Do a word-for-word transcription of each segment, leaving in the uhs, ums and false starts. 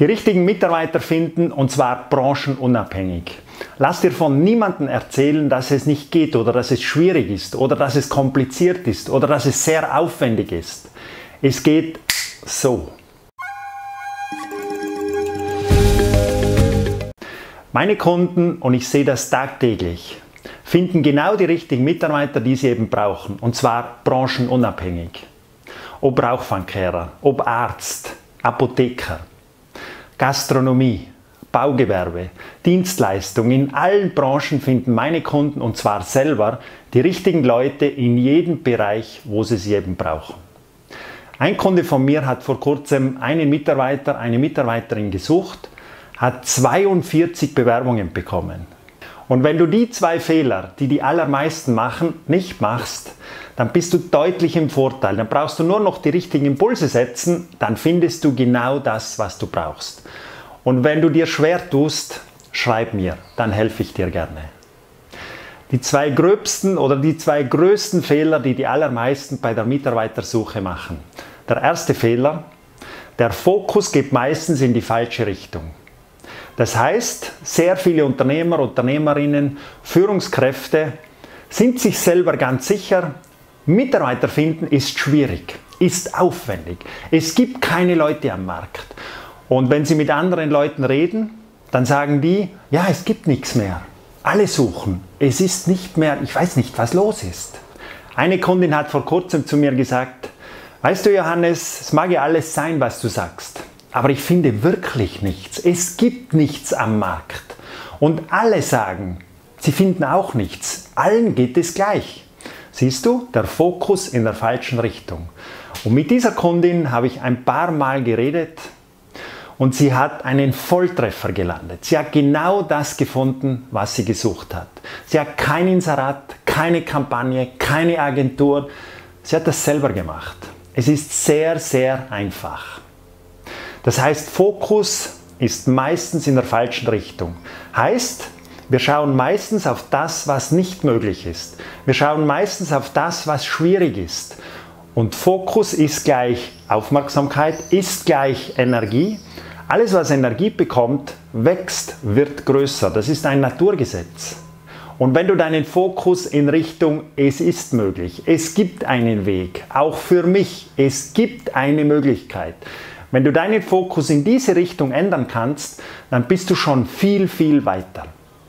Die richtigen Mitarbeiter finden, und zwar branchenunabhängig. Lass dir von niemandem erzählen, dass es nicht geht oder dass es schwierig ist oder dass es kompliziert ist oder dass es sehr aufwendig ist. Es geht so. Meine Kunden, und ich sehe das tagtäglich, finden genau die richtigen Mitarbeiter, die sie eben brauchen, und zwar branchenunabhängig. Ob Rauchfangkehrer, ob Arzt, Apotheker, Gastronomie, Baugewerbe, Dienstleistung, in allen Branchen finden meine Kunden, und zwar selber, die richtigen Leute in jedem Bereich, wo sie sie eben brauchen. Ein Kunde von mir hat vor kurzem einen Mitarbeiter, eine Mitarbeiterin gesucht, hat zweiundvierzig Bewerbungen bekommen. Und wenn du die zwei Fehler, die die allermeisten machen, nicht machst, dann bist du deutlich im Vorteil. Dann brauchst du nur noch die richtigen Impulse setzen, dann findest du genau das, was du brauchst. Und wenn du dir schwer tust, schreib mir, dann helfe ich dir gerne. Die zwei gröbsten oder die zwei größten Fehler, die die allermeisten bei der Mitarbeitersuche machen. Der erste Fehler, der Fokus geht meistens in die falsche Richtung. Das heißt, sehr viele Unternehmer, Unternehmerinnen, Führungskräfte sind sich selber ganz sicher, Mitarbeiter finden ist schwierig, ist aufwendig. Es gibt keine Leute am Markt. Und wenn sie mit anderen Leuten reden, dann sagen die, ja, es gibt nichts mehr. Alle suchen. Es ist nicht mehr, ich weiß nicht, was los ist. Eine Kundin hat vor kurzem zu mir gesagt, weißt du, Johannes, es mag ja alles sein, was du sagst, aber ich finde wirklich nichts. Es gibt nichts am Markt. Und alle sagen, sie finden auch nichts. Allen geht es gleich. Siehst du, der Fokus in der falschen Richtung. Und mit dieser Kundin habe ich ein paar Mal geredet und sie hat einen Volltreffer gelandet. Sie hat genau das gefunden, was sie gesucht hat. Sie hat kein Inserat, keine Kampagne, keine Agentur. Sie hat das selber gemacht. Es ist sehr, sehr einfach. Das heißt, Fokus ist meistens in der falschen Richtung. Heißt, wir schauen meistens auf das, was nicht möglich ist. Wir schauen meistens auf das, was schwierig ist. Und Fokus ist gleich Aufmerksamkeit, ist gleich Energie. Alles, was Energie bekommt, wächst, wird größer. Das ist ein Naturgesetz. Und wenn du deinen Fokus in Richtung es ist möglich, es gibt einen Weg, auch für mich, es gibt eine Möglichkeit. Wenn du deinen Fokus in diese Richtung ändern kannst, dann bist du schon viel, viel weiter.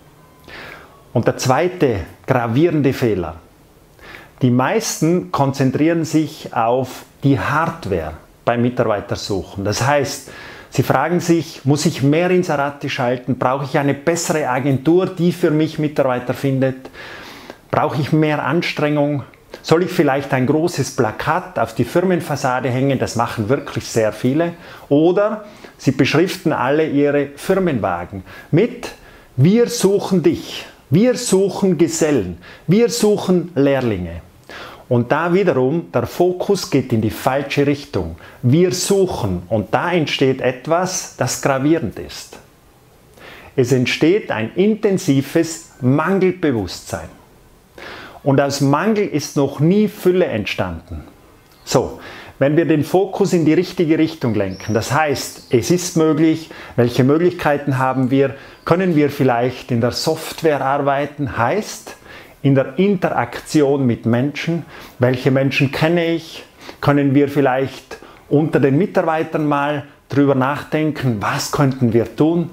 Und der zweite gravierende Fehler. Die meisten konzentrieren sich auf die Hardware beim Mitarbeitersuchen. Das heißt, sie fragen sich, muss ich mehr Inserate schalten? Brauche ich eine bessere Agentur, die für mich Mitarbeiter findet? Brauche ich mehr Anstrengung? Soll ich vielleicht ein großes Plakat auf die Firmenfassade hängen? Das machen wirklich sehr viele. Oder sie beschriften alle ihre Firmenwagen mit Wir suchen dich, wir suchen Gesellen, wir suchen Lehrlinge. Und da wiederum, der Fokus geht in die falsche Richtung. Wir suchen und da entsteht etwas, das gravierend ist. Es entsteht ein intensives Mangelbewusstsein. Und aus Mangel ist noch nie Fülle entstanden. So, wenn wir den Fokus in die richtige Richtung lenken, das heißt, es ist möglich, welche Möglichkeiten haben wir, können wir vielleicht in der Software arbeiten, heißt, in der Interaktion mit Menschen, welche Menschen kenne ich, können wir vielleicht unter den Mitarbeitern mal drüber nachdenken, was könnten wir tun.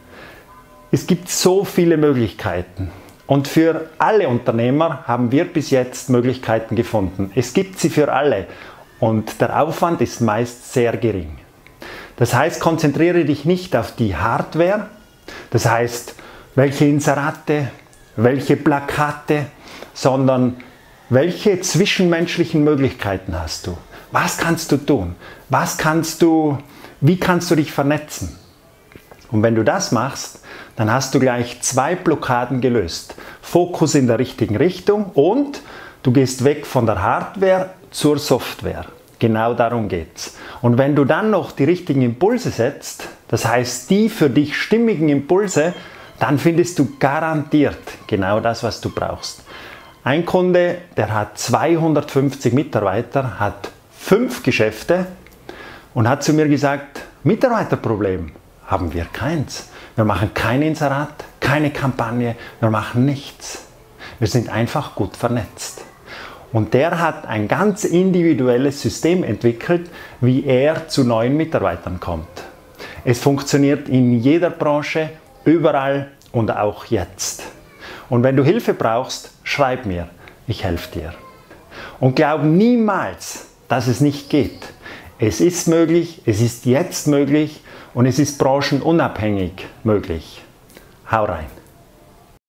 Es gibt so viele Möglichkeiten. Und für alle Unternehmer haben wir bis jetzt Möglichkeiten gefunden. Es gibt sie für alle und der Aufwand ist meist sehr gering. Das heißt, konzentriere dich nicht auf die Hardware, das heißt, welche Inserate, welche Plakate, sondern welche zwischenmenschlichen Möglichkeiten hast du? Was kannst du tun? Was kannst du, wie kannst du dich vernetzen? Und wenn du das machst, dann hast du gleich zwei Blockaden gelöst. Fokus in der richtigen Richtung und du gehst weg von der Hardware zur Software. Genau darum geht's. Und wenn du dann noch die richtigen Impulse setzt, das heißt die für dich stimmigen Impulse, dann findest du garantiert genau das, was du brauchst. Ein Kunde, der hat zweihundertfünfzig Mitarbeiter, hat fünf Geschäfte und hat zu mir gesagt, Mitarbeiterproblem. haben wir keins. Wir machen kein Inserat, keine Kampagne, wir machen nichts. Wir sind einfach gut vernetzt. Und der hat ein ganz individuelles System entwickelt, wie er zu neuen Mitarbeitern kommt. Es funktioniert in jeder Branche, überall und auch jetzt. Und wenn du Hilfe brauchst, schreib mir, ich helfe dir. Und glaub niemals, dass es nicht geht. Es ist möglich, es ist jetzt möglich und es ist branchenunabhängig möglich. Hau rein!